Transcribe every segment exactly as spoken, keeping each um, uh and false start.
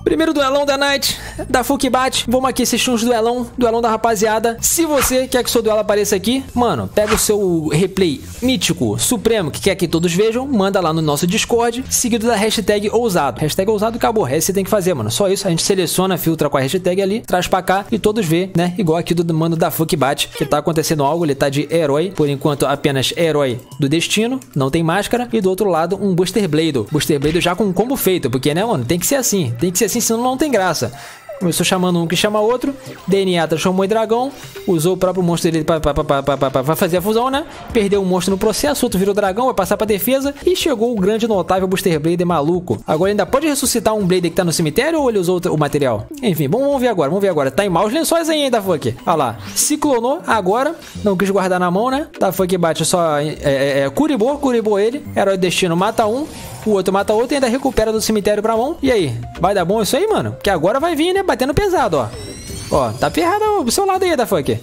Primeiro duelão da night, da Fukibat. Vamos aqui assistir uns duelão, duelão da rapaziada. Se você quer que o seu duelo apareça aqui, mano, pega o seu replay mítico, supremo, que quer que todos vejam, manda lá no nosso Discord, seguido da hashtag ousado. Hashtag ousado acabou, essa você tem que fazer, mano. Só isso, a gente seleciona, filtra com a hashtag ali, traz pra cá e todos vê, né? Igual aqui do mano da Fukibat, que tá acontecendo algo, ele tá de herói, por enquanto apenas herói do destino, não tem máscara, e do outro lado um Buster Blade. Buster Blade já com um combo feito, porque, né, mano, tem que ser assim, tem que ser assim, senão não tem graça. Começou chamando um que chama outro, D N A transformou em dragão, usou o próprio monstro dele pra, pra, pra, pra, pra, pra fazer a fusão, né? Perdeu o monstro no processo, outro virou dragão, vai passar pra defesa e chegou o grande notável Buster Blade maluco. Agora ainda pode ressuscitar um Blade que tá no cemitério ou ele usou o material? Enfim, vamos, vamos ver agora, vamos ver agora. Tá em maus lençóis aí ainda, Fuck. Olha lá, se clonou agora, não quis guardar na mão, né? Tá, Fuck bate só, é, é, é, curibou, curibou ele, herói do destino mata um, o outro mata outro e ainda recupera do cemitério pra mão. E aí, vai dar bom isso aí, mano? Porque agora vai vir, né? Batendo pesado, ó. Ó, tá ferrado pro seu lado aí, da Fuck.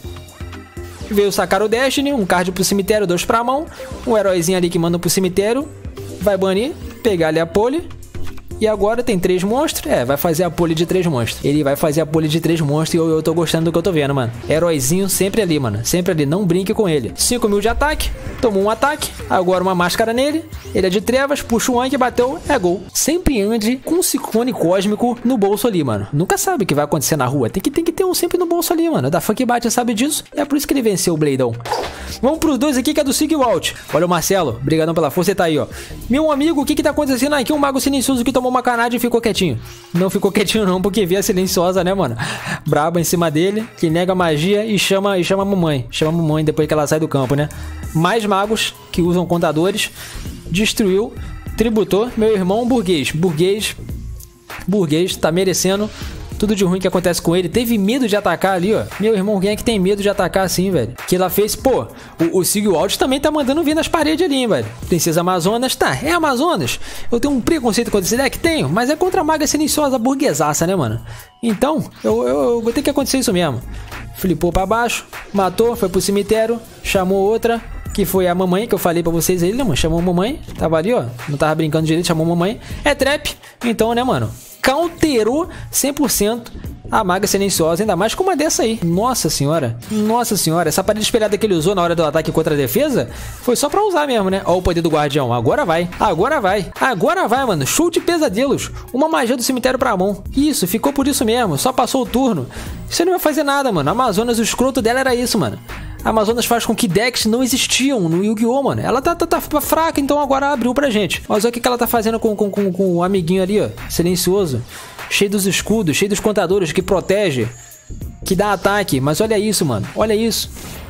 Veio sacar o Destiny, um card pro cemitério, dois pra mão. Um heróizinho ali que manda pro cemitério. Vai banir, pegar ali a pole. E agora tem três monstros. É, vai fazer a pole de três monstros. Ele vai fazer a pole de três monstros e eu, eu tô gostando do que eu tô vendo, mano. Heróizinho sempre ali, mano. Sempre ali, não brinque com ele. cinco mil de ataque. Tomou um ataque. Agora uma máscara nele. Ele é de trevas, puxa o Anki, bateu, é gol. Sempre ande com um ciclone cósmico no bolso ali, mano. Nunca sabe o que vai acontecer na rua. Tem que, tem que ter um sempre no bolso ali, mano. Da Fukibat sabe disso. É por isso que ele venceu o Bladeão. Vamos pros dois aqui que é do Sig Walt. Olha o Marcelo. Obrigadão pela força, ele tá aí, ó. Meu amigo, o que que tá acontecendo aqui? Um mago silencioso que tomou uma canada e ficou quietinho. Não ficou quietinho não, porque via silenciosa, né, mano? Braba em cima dele, que nega magia e chama, e chama a mamãe. Chama a mamãe depois que ela sai do campo, né? Mais magos que usam contadores. Destruiu, tributou. Meu irmão burguês. Burguês. Burguês, tá merecendo tudo de ruim que acontece com ele. Teve medo de atacar ali, ó. Meu irmão, quem é que tem medo de atacar assim, velho? Que ela fez, pô, o, o Sig Walt também tá mandando vir nas paredes ali, hein, velho. Princesa Amazonas, tá, é Amazonas. Eu tenho um preconceito contra esse deck? Tenho, mas é contra a maga silenciosa burguesaça, né, mano? Então, eu, eu, eu vou ter que acontecer isso mesmo. Flipou pra baixo, matou, foi pro cemitério, chamou outra, que foi a mamãe, que eu falei pra vocês aí, né, mano? Chamou a mamãe, tava ali, ó. Não tava brincando direito, chamou a mamãe. É trap, então, né, mano? Counterou cem por cento a maga silenciosa, ainda mais com uma dessa aí. Nossa senhora, nossa senhora. Essa parede espelhada que ele usou na hora do ataque contra a defesa foi só pra usar mesmo, né? Ó o poder do guardião, agora vai, agora vai, agora vai, mano. Show de pesadelos, uma magia do cemitério pra mão. Isso, ficou por isso mesmo, só passou o turno. Você não vai fazer nada, mano. A Amazonas, o escroto dela era isso, mano. A Amazonas faz com que decks não existiam no Yu-Gi-Oh, mano. Ela tá, tá, tá fraca, então agora abriu pra gente. Mas olha o que ela tá fazendo com, com, com, com o amiguinho ali, ó. Silencioso. Cheio dos escudos, cheio dos contadores, que protege, que dá ataque. Mas olha isso, mano. Olha isso.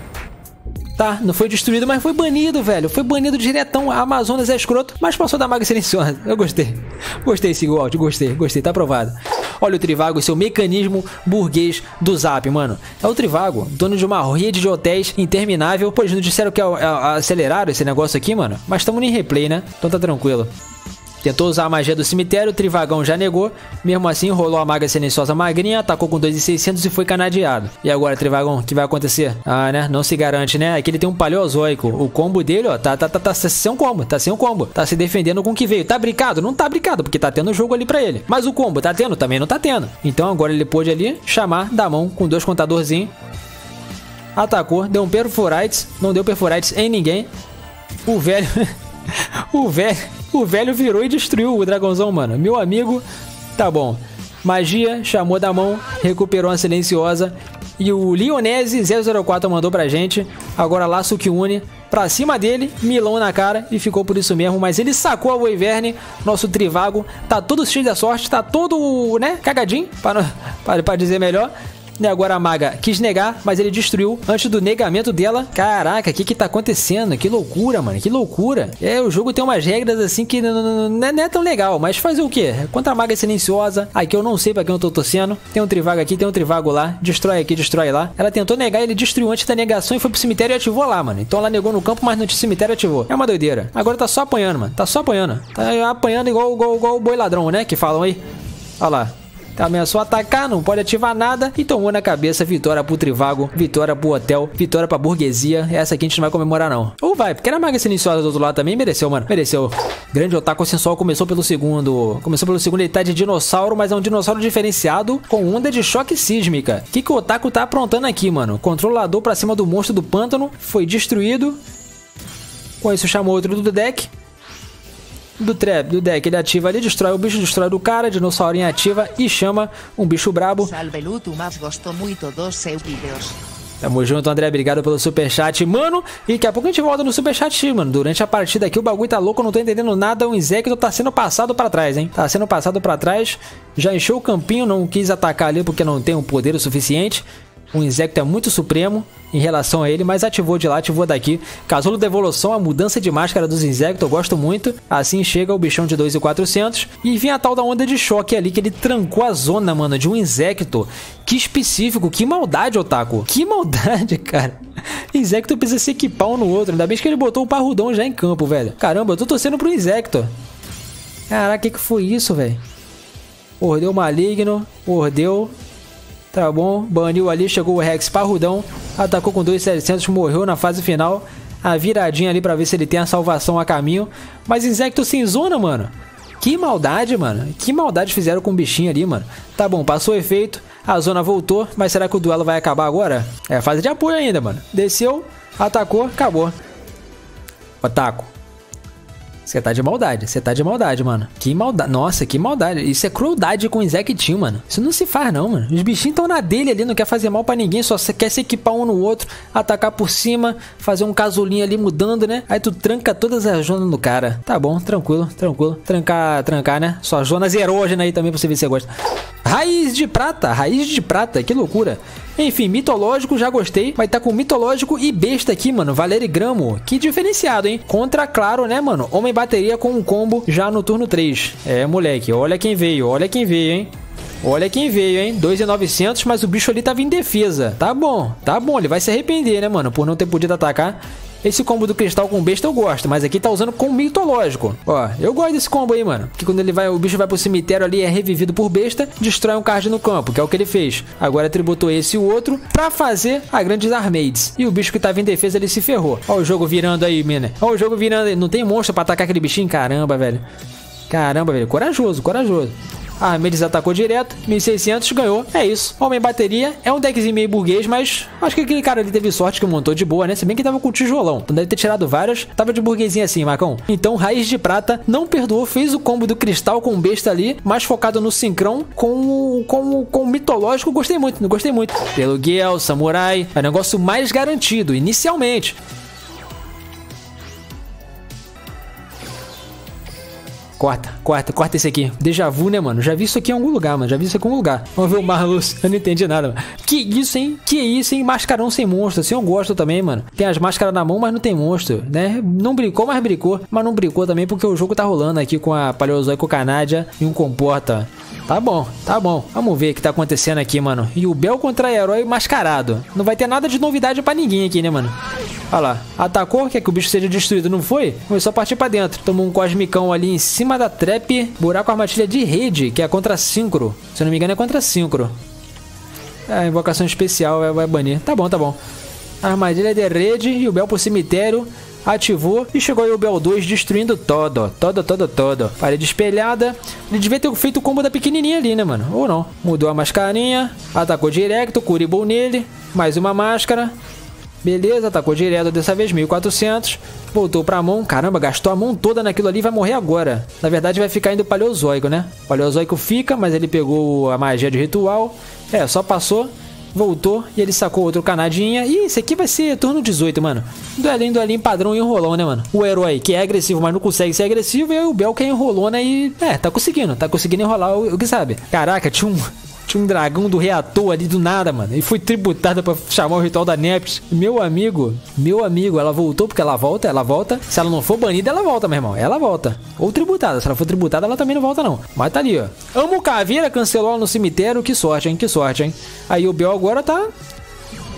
Tá, não foi destruído, mas foi banido, velho. Foi banido diretão. A Amazonas é escroto, mas passou da maga silenciosa. Eu gostei. Gostei, Sig Walt. Gostei, gostei. Tá aprovado. Olha o Trivago, seu mecanismo burguês do Zap, mano. É o Trivago, dono de uma rede de hotéis interminável. Pô, eles não disseram que aceleraram esse negócio aqui, mano. Mas estamos em replay, né? Então tá tranquilo. Tentou usar a magia do cemitério, o Trivagão já negou. Mesmo assim, rolou a maga silenciosa magrinha, atacou com dois mil e seiscentos e foi canadeado. E agora, Trivagão, o que vai acontecer? Ah, né? Não se garante, né? Aqui ele tem um paleozoico. O combo dele, ó, tá, tá, tá, tá sem um combo. Tá sem um combo. Tá se defendendo com o que veio. Tá brincado? Não tá brincado, porque tá tendo jogo ali pra ele. Mas o combo tá tendo? Também não tá tendo. Então agora ele pôde ali chamar da mão com dois contadorzinhos. Atacou, deu um perforites. Não deu perforites em ninguém. O velho... o velho... O velho virou e destruiu o dragãozão, mano. Meu amigo, tá bom. Magia, chamou da mão, recuperou a silenciosa. E o Lionese zero zero quatro mandou pra gente. Agora Laço que une. Pra cima dele, milão na cara. E ficou por isso mesmo. Mas ele sacou a Wyvern. Nosso Trivago tá todo cheio da sorte. Tá todo, né, cagadinho. Pra, pra, pra dizer melhor. E agora a maga quis negar, mas ele destruiu antes do negamento dela. Caraca, o que que tá acontecendo? Que loucura, mano, que loucura. É, o jogo tem umas regras assim que não, não, não é tão legal, mas fazer o quê? Contra a maga silenciosa, aqui eu não sei pra quem eu tô torcendo. Tem um Trivago aqui, tem um Trivago lá. Destrói aqui, destrói lá. Ela tentou negar, ele destruiu antes da negação e foi pro cemitério e ativou lá, mano. Então ela negou no campo, mas no cemitério ativou. É uma doideira. Agora tá só apanhando, mano. Tá só apanhando. Tá apanhando igual, igual, igual o boi ladrão, né? Que falam aí. Olha lá. Ameaçou atacar, não pode ativar nada e tomou na cabeça. Vitória pro Trivago, vitória pro Hotel, vitória pra Burguesia. Essa aqui a gente não vai comemorar não. Ou vai, porque era maga silenciosa do outro lado também, mereceu, mano. Mereceu. Grande Otaku Sensual começou pelo segundo. Começou pelo segundo, ele tá de dinossauro, mas é um dinossauro diferenciado com onda de choque sísmica. O que, que o Otaku tá aprontando aqui, mano? Controlador pra cima do monstro do pântano. Foi destruído. Com isso chamou outro do deck. Do trap, do deck, ele ativa ali, destrói o bicho, destrói do cara, dinossaurinho ativa e chama um bicho brabo. Salve Luto, mas gostou muito dos seus vídeos. Tamo junto, André, obrigado pelo superchat, mano. E daqui a pouco a gente volta no superchat, mano. Durante a partida aqui o bagulho tá louco, eu não tô entendendo nada. O Insecto tá sendo passado pra trás, hein? Tá sendo passado pra trás. Já encheu o campinho, não quis atacar ali porque não tem um poder o suficiente. O Insecto é muito supremo em relação a ele, mas ativou de lá, ativou daqui. Casulo da evolução, a mudança de máscara dos Insecto, eu gosto muito. Assim chega o bichão de dois mil e quatrocentos. E vinha a tal da onda de choque ali, que ele trancou a zona, mano, de um Insecto. Que específico, que maldade, Otaku. Que maldade, cara. Insecto precisa se equipar um no outro. Ainda bem que ele botou o Parrudão já em campo, velho. Caramba, eu tô torcendo pro Insecto. Caraca, o que, que foi isso, velho? Ordeu maligno, ordeu... Tá bom, baniu ali, chegou o Rex Parrudão, atacou com dois mil e setecentos, morreu na fase final. A viradinha ali pra ver se ele tem a salvação a caminho. Mas Insecto sem zona, mano. Que maldade, mano. Que maldade fizeram com o bichinho ali, mano. Tá bom, passou o efeito, a zona voltou, mas será que o duelo vai acabar agora? É fase de apoio ainda, mano. Desceu, atacou, acabou. Otaku. Você tá de maldade, você tá de maldade, mano. Que maldade, nossa, que maldade. Isso é crueldade com o Insectinho, mano. Isso não se faz não, mano. Os bichinhos estão na dele ali, não quer fazer mal pra ninguém, só quer se equipar um no outro, atacar por cima, fazer um casulinho ali mudando, né? Aí tu tranca todas as zonas no cara. Tá bom, tranquilo, tranquilo. Trancar, trancar, né? Só zonas erógenas aí também pra você ver se você gosta. Raiz de prata, raiz de prata, que loucura. Enfim, mitológico, já gostei. Vai estar tá com mitológico e besta aqui, mano. Valerigramo. Que diferenciado, hein? Contra, claro, né, mano? Homem bateria com um combo já no turno três. É, moleque. Olha quem veio. Olha quem veio, hein? Olha quem veio, hein? dois mil e novecentos, mas o bicho ali tava em defesa. Tá bom. Tá bom. Ele vai se arrepender, né, mano? Por não ter podido atacar. Esse combo do cristal com besta eu gosto, mas aqui tá usando com mitológico. Ó, eu gosto desse combo aí, mano. Porque quando ele vai, o bicho vai pro cemitério ali, é revivido por besta, destrói um card no campo, que é o que ele fez. Agora tributou esse e o outro pra fazer a grandes armades. E o bicho que tava em defesa, ele se ferrou. Ó o jogo virando aí, mina. Ó o jogo virando aí. Não tem monstro pra atacar aquele bichinho? Caramba, velho. Caramba, velho. Corajoso, corajoso. Ah, Armades atacou direto, mil e seiscentos, ganhou, é isso. Homem bateria, é um deckzinho meio burguês, mas acho que aquele cara ali teve sorte que montou de boa, né? Se bem que tava com tijolão, então deve ter tirado vários, tava de burguesinho assim, Macão. Então, Raiz de Prata não perdoou, fez o combo do cristal com besta ali, mais focado no sincrão, com o com, com mitológico, gostei muito, gostei muito. Pelo Guel, Samurai, é o negócio mais garantido, inicialmente. Corta, corta, corta esse aqui. Déjà vu, né, mano? Já vi isso aqui em algum lugar, mano. Já vi isso aqui em algum lugar. Vamos ver o Marlos. Eu não entendi nada, mano. Que isso, hein? Que isso, hein? Mascarão sem monstro. Assim eu gosto também, mano. Tem as máscaras na mão, mas não tem monstro, né? Não brincou, mas brincou. Mas não brincou também porque o jogo tá rolando aqui com a Paleozoico Canádia e um Comporta. Tá bom, tá bom. Vamos ver o que tá acontecendo aqui, mano. E o Bel contra herói mascarado. Não vai ter nada de novidade pra ninguém aqui, né, mano? Olha lá. Atacou, quer que o bicho seja destruído, não foi? Começou a partir pra dentro. Tomou um cosmicão ali em cima da trap. Buraco armadilha de rede, que é contra Synchro. Se eu não me engano é contra Synchro. É, invocação especial vai banir. Tá bom, tá bom. Armadilha de rede e o Bel pro cemitério. Ativou e chegou aí o Bel dois destruindo todo, todo, todo, todo. Parede espelhada. Ele devia ter feito o combo da pequenininha ali, né, mano? Ou não. Mudou a mascarinha. Atacou direto, Curibou nele. Mais uma máscara. Beleza, atacou direto dessa vez, mil e quatrocentos. Voltou pra mão. Caramba, gastou a mão toda naquilo ali e vai morrer agora. Na verdade vai ficar indo Paleozoico, né? Paleozoico fica, mas ele pegou a magia de ritual. É, só passou. Voltou e ele sacou outro canadinha. Ih, esse aqui vai ser turno dezoito, mano. Duelinho, duelinho padrão e enrolão, né, mano? O herói que é agressivo, mas não consegue ser agressivo. E o Bel que é enrolona e... É, tá conseguindo. Tá conseguindo enrolar o, o que sabe. Caraca, tinha um... Tinha um dragão do reator ali do nada, mano. E foi tributada pra chamar o ritual da Neps. Meu amigo, meu amigo, ela voltou porque ela volta, ela volta. Se ela não for banida, ela volta, meu irmão. Ela volta. Ou tributada. Se ela for tributada, ela também não volta, não. Mas tá ali, ó. Amo Caveira, cancelou ela no cemitério. Que sorte, hein? Que sorte, hein? Aí o Bel agora tá...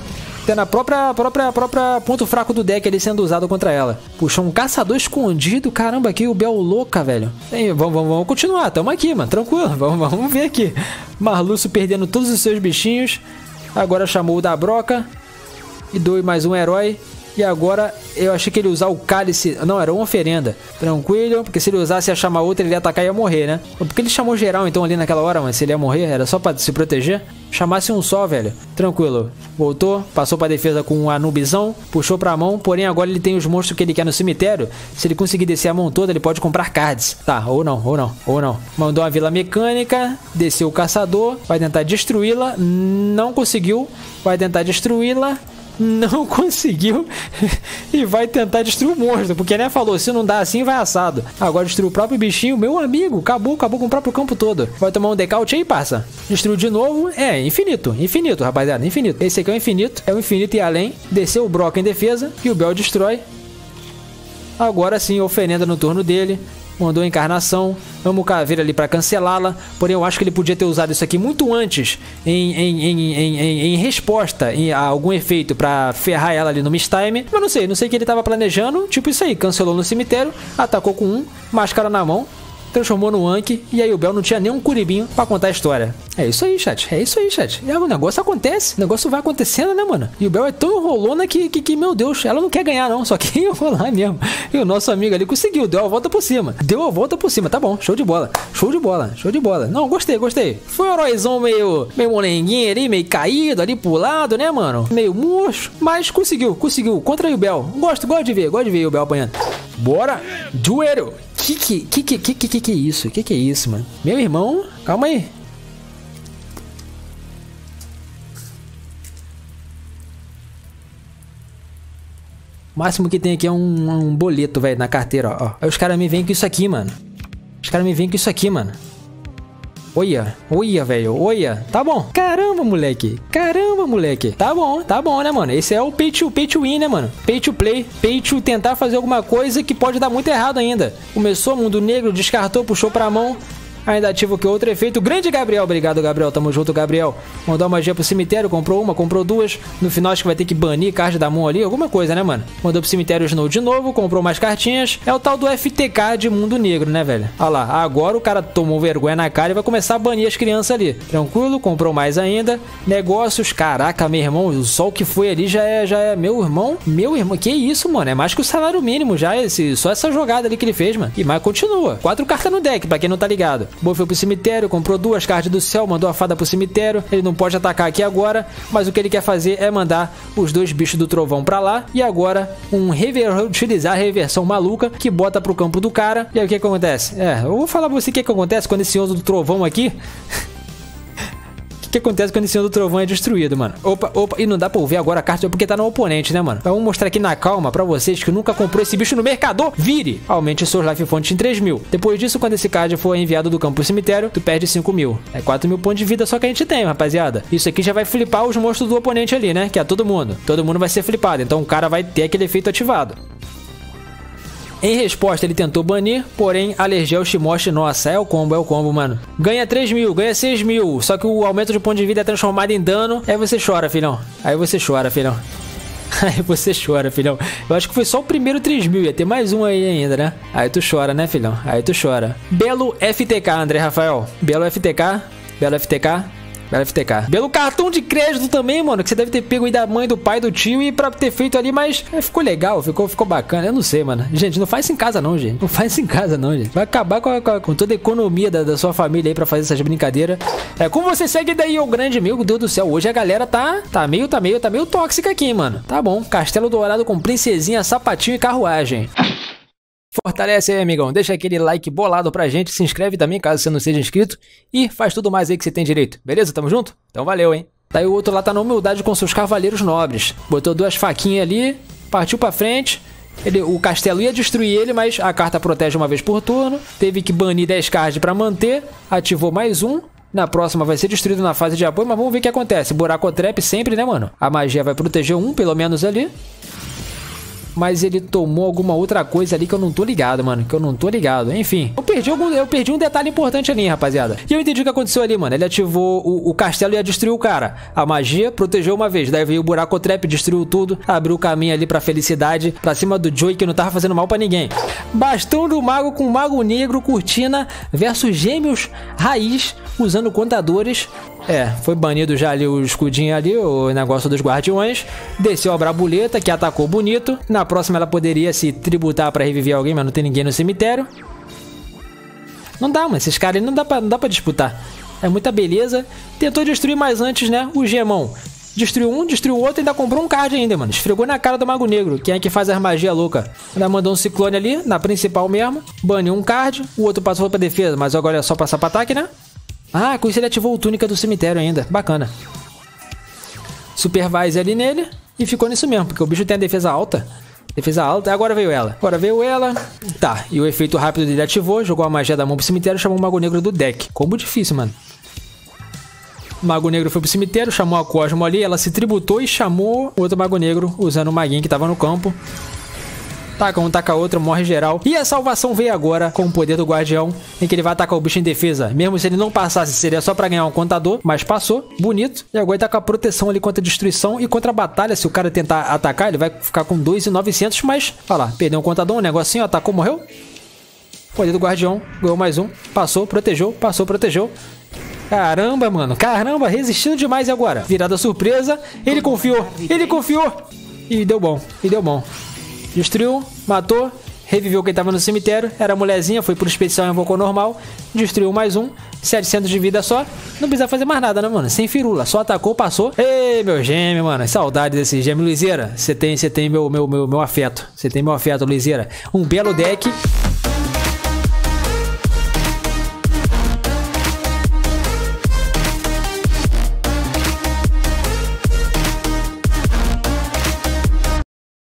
Tendo a própria, própria, própria ponto fraco do deck ali sendo usado contra ela. Puxa, um caçador escondido. Caramba, aqui o Bel louca, velho. Ei, vamos, vamos, vamos continuar. Tamo aqui, mano. Tranquilo. Vamos, vamos ver aqui. Marluxo perdendo todos os seus bichinhos. Agora chamou o da broca. E dois mais um herói. E agora eu achei que ele ia usar o cálice. Não, era uma oferenda. Tranquilo, porque se ele usasse ia chamar outra, ele ia atacar e ia morrer, né? Porque ele chamou geral então ali naquela hora, mas se ele ia morrer, era só pra se proteger. Chamasse um só, velho. Tranquilo. Voltou, passou pra defesa com um Anubizão, puxou pra mão, porém agora ele tem os monstros que ele quer no cemitério. Se ele conseguir descer a mão toda, ele pode comprar cards. Tá, ou não, ou não, ou não. Mandou uma vila mecânica, desceu o caçador, vai tentar destruí-la, não conseguiu, vai tentar destruí-la. Não conseguiu e vai tentar destruir o monstro, porque né, falou, se não dá assim vai assado. Agora destruiu o próprio bichinho, meu amigo, acabou, acabou com o próprio campo todo. Vai tomar um decaute aí, passa. Destruiu de novo, é infinito, infinito, rapaziada, infinito. Esse aqui é o infinito, é o infinito e além. Desceu o Brock em defesa e o Bel destrói. Agora sim, oferenda no turno dele. Mandou a encarnação, amo o caveira ali pra cancelá-la. Porém eu acho que ele podia ter usado isso aqui muito antes Em, em, em, em, em, em resposta em, a algum efeito pra ferrar ela ali no mistime. Mas não sei, não sei o que ele tava planejando. Tipo isso aí, cancelou no cemitério, atacou com um, máscara na mão, transformou no Anki, e aí o Bel não tinha nem um curibinho pra contar a história. É isso aí, chat. É isso aí, chat. E o negócio acontece. O negócio vai acontecendo, né, mano? E o Bel é tão enrolona que, que, que, meu Deus, ela não quer ganhar, não. Só que enrolar mesmo. E o nosso amigo ali conseguiu. Deu a volta por cima. Deu a volta por cima. Tá bom. Show de bola. Show de bola. Show de bola. Não, gostei, gostei. Foi um heróizão meio, meio molenguinho ali, meio caído ali pro lado, né, mano? Meio murcho. Mas conseguiu, conseguiu. Contra o Bel. Gosto, gosto de ver. Gosto de ver o Bel apanhando. Bora. Duelo. Que que, que, que, que, que, que, que é isso? Que que é isso, mano? Meu irmão, calma aí. O máximo que tem aqui é um, um boleto, velho, na carteira, ó. Aí os caras me vêm com isso aqui, mano. Os caras me vêm com isso aqui, mano. Olha, olha, velho, olha. Tá bom. Caramba, moleque. Caramba, moleque. Tá bom, tá bom, né, mano? Esse é o pay to, pay to win, né, mano? Pay to play. Pay to tentar fazer alguma coisa que pode dar muito errado ainda. Começou mundo negro, descartou, puxou pra mão. Ainda ativo que outro efeito. Grande Gabriel. Obrigado, Gabriel. Tamo junto, Gabriel. Mandou uma magia pro cemitério. Comprou uma, comprou duas. No final acho que vai ter que banir card da mão ali. Alguma coisa, né, mano? Mandou pro cemitério Snow de novo. Comprou mais cartinhas. É o tal do F T K de mundo negro, né, velho? Olha lá. Agora o cara tomou vergonha na cara e vai começar a banir as crianças ali. Tranquilo. Comprou mais ainda. Negócios. Caraca, meu irmão. O sol que foi ali já é, já é... Meu irmão. Meu irmão. Que isso, mano? É mais que o salário mínimo já. Esse, só essa jogada ali que ele fez, mano. E mais continua. Quatro cartas no deck, pra quem não tá ligado. Bofeu pro cemitério, comprou duas cartas do céu, mandou a fada pro cemitério. Ele não pode atacar aqui agora, mas o que ele quer fazer é mandar os dois bichos do trovão pra lá. E agora, um rever... utilizar a reversão maluca que bota pro campo do cara. E aí o que, que acontece? É, eu vou falar pra você o que, que acontece quando esse oso do trovão aqui... O que acontece quando esse Senhor do Trovão é destruído, mano? Opa, opa, e não dá pra ouvir agora a carta porque tá no oponente, né, mano? Então, vamos mostrar aqui na calma pra vocês que nunca comprou esse bicho no mercador. Vire! Aumente seus life points em três mil. Depois disso, quando esse card for enviado do campo pro cemitério, tu perde cinco mil. É quatro mil pontos de vida só que a gente tem, rapaziada. Isso aqui já vai flipar os monstros do oponente ali, né? Que é todo mundo. Todo mundo vai ser flipado, então o cara vai ter aquele efeito ativado. Em resposta, ele tentou banir, porém, alergia ao Shimoshi, nossa, é o combo, é o combo, mano. Ganha três mil, ganha seis mil, só que o aumento de ponto de vida é transformado em dano. Aí você chora, filhão. Aí você chora, filhão. Aí você chora, filhão. Eu acho que foi só o primeiro três mil, ia ter mais um aí ainda, né? Aí tu chora, né, filhão? Aí tu chora. Belo F T K, André Rafael. Belo F T K, Belo F T K. Belo F T K. Belo cartão de crédito também, mano, que você deve ter pego aí da mãe, do pai, do tio e pra ter feito ali, mas é, ficou legal, ficou, ficou bacana. Eu não sei, mano. Gente, não faz isso em casa não, gente. Não faz isso em casa não, gente. Vai acabar com, a, com, a, com toda a economia da, da sua família aí pra fazer essas brincadeiras. É, como você segue daí, ô grande amigo, Deus do céu. Hoje a galera tá, tá meio, tá meio, tá meio tóxica aqui, mano. Tá bom. Castelo Dourado com princesinha, sapatinho e carruagem. Fortalece aí, amigão. Deixa aquele like bolado pra gente. Se inscreve também, caso você não seja inscrito. E faz tudo mais aí que você tem direito. Beleza? Tamo junto? Então valeu, hein? Daí o outro lá tá na humildade com seus cavaleiros nobres. Botou duas faquinhas ali. Partiu pra frente. Ele, o castelo ia destruir ele, mas a carta protege uma vez por turno. Teve que banir dez cards pra manter. Ativou mais um. Na próxima vai ser destruído na fase de apoio, mas vamos ver o que acontece. Buraco trap sempre, né, mano? A magia vai proteger um, pelo menos ali. mas ele tomou alguma outra coisa ali que eu não tô ligado, mano. Que eu não tô ligado. Enfim, eu perdi, algum, eu perdi um detalhe importante ali, rapaziada. E eu entendi o que aconteceu ali, mano. Ele ativou o, o castelo e ia destruir o cara. A magia protegeu uma vez. Daí veio o buraco trap, destruiu tudo. Abriu o caminho ali pra felicidade. Pra cima do Joey, que não tava fazendo mal pra ninguém. Bastão do mago com mago negro, cortina versus gêmeos raiz usando contadores. É, foi banido já ali o escudinho ali, o negócio dos guardiões. Desceu a brabuleta, que atacou bonito. Na próxima ela poderia se tributar pra reviver alguém, mas não tem ninguém no cemitério. Não dá, mano. Esses caras não dá pra, não dá pra disputar. É muita beleza. Tentou destruir mais antes, né? O gemão. Destruiu um, destruiu o outro e ainda comprou um card ainda, mano. Esfregou na cara do Mago Negro. Quem é que faz as magias loucas? Ainda mandou um ciclone ali, na principal mesmo. Baniu um card. O outro passou pra defesa, mas agora é só passar pra ataque, né? Ah, com isso ele ativou o túnica do cemitério ainda. Bacana. Supervise ali nele. E ficou nisso mesmo, porque o bicho tem a defesa alta. Defesa alta. Agora veio ela. Agora veio ela. Tá. E o efeito rápido dele ativou. Jogou a magia da mão pro cemitério. Chamou o Mago Negro do deck. Combo difícil, mano. O Mago Negro foi pro cemitério. Chamou a Cosmo ali. Ela se tributou e chamou o outro Mago Negro. Usando o maguinho que tava no campo. Taca um, taca outro, morre geral. E a salvação veio agora com o poder do guardião, em que ele vai atacar o bicho em defesa. Mesmo se ele não passasse, seria só pra ganhar um contador. Mas passou, bonito. E agora ele tá com a proteção ali contra a destruição e contra a batalha. Se o cara tentar atacar, ele vai ficar com dois mil e novecentos. Mas, olha lá, perdeu um contador, um negocinho, atacou, morreu. Poder do guardião, ganhou mais um. Passou, protegeu, passou, protegeu. Caramba, mano, caramba, resistindo demais. E agora? Virada surpresa, ele confiou, ele confiou. E deu bom, e deu bom. Destruiu, matou, reviveu quem tava no cemitério. Era a mulherzinha, foi pro especial e invocou normal. Destruiu mais um, setecentos de vida só. Não precisa fazer mais nada, né, mano? Sem firula, só atacou, passou. Ei, meu gêmeo, mano, saudade desse gêmeo, Luizeira. Você tem, você tem meu, meu, meu, meu afeto. Você tem meu afeto, Luizeira. Um belo deck.